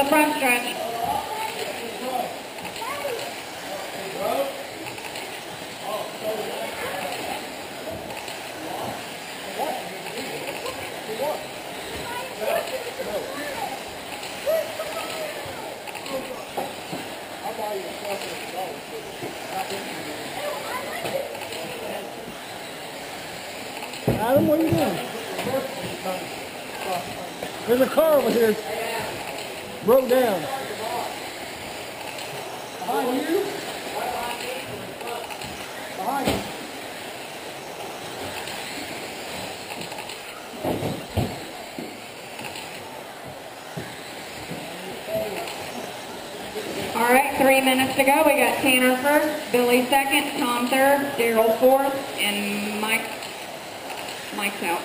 front stretch. Adam, what are you doing? There's a car over here. Broke down. Behind you? Behind you. All right, 3 minutes to go. We got Tanner first, Billy second, Tom third, Daryl fourth, and Mike's out.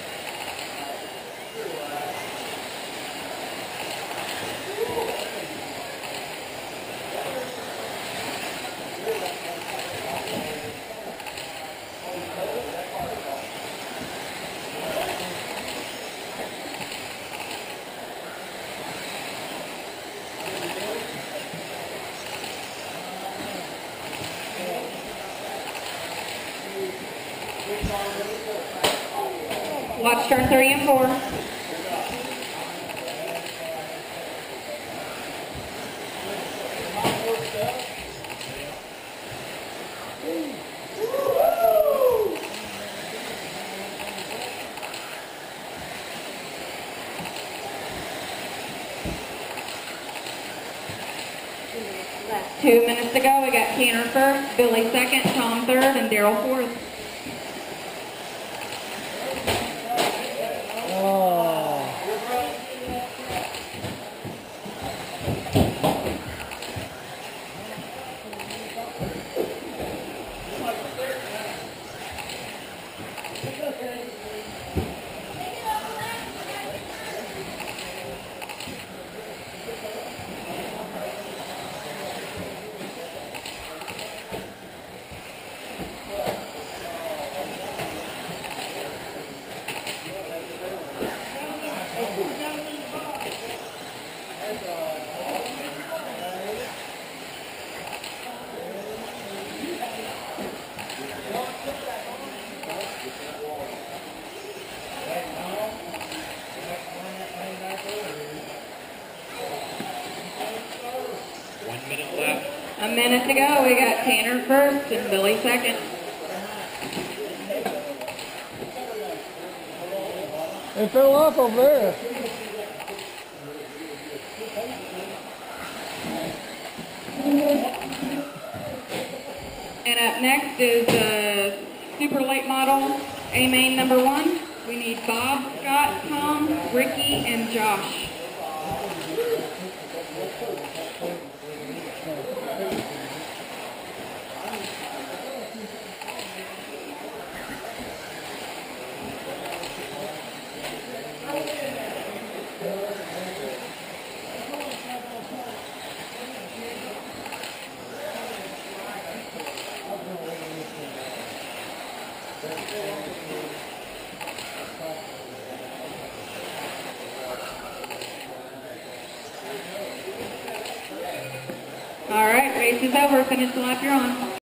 Watch turn 3 and 4. Last 2 minutes to go. We got Tanner first, Billy second, Tom third, and Daryl fourth. A minute to go. We got Tanner first and Billy second. It fell off over there. And up next is super late model A main number 1. We need Bob, Scott, Tom, Ricky, and Josh. All right, race is over. Finish the lap you're on.